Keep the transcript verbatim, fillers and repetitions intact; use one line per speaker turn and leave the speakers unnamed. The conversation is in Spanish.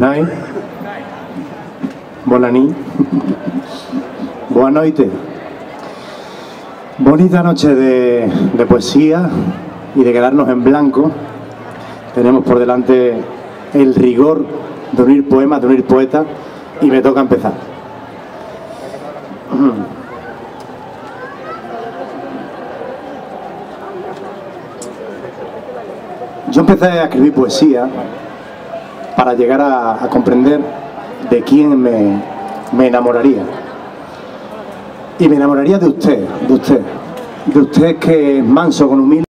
night. Buenas nit. Buenas noches. Bonita noche de, de poesía y de quedarnos en blanco. Tenemos por delante el rigor de unir poemas, de unir poetas, y me toca empezar. Yo empecé a escribir poesía para llegar a, a comprender de quién me, me enamoraría. Y me enamoraría de usted, de usted, de usted que es manso con humilde.